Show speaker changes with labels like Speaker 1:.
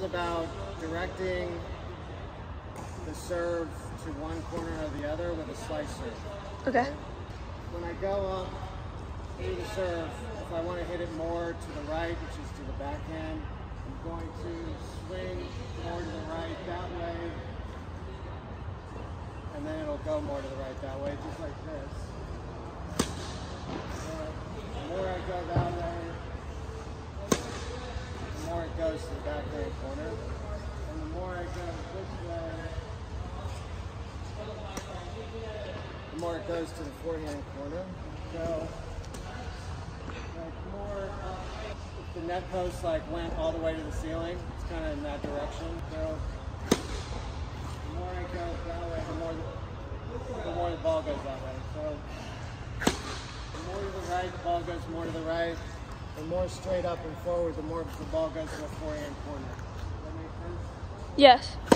Speaker 1: is about directing the serve to one corner or the other with a slice serve.
Speaker 2: Okay.
Speaker 1: When I go up through the serve, if I want to hit it more to the right, which is to the backhand, I'm going to swing more to the right that way, and then it'll go more to the right that way, just like this. So the more I go that way, the more it goes to the backhand corner, and the more I go this way, the more it goes to the forehand corner. So, like more, if the net post like went all the way to the ceiling, it's kind of in that direction. So, the more I go that way, the more the ball goes that way. So, the more to the right, the ball goes more to the right. The more straight up and forward, the more the ball goes to the forehand corner. Does that make sense?
Speaker 2: Yes.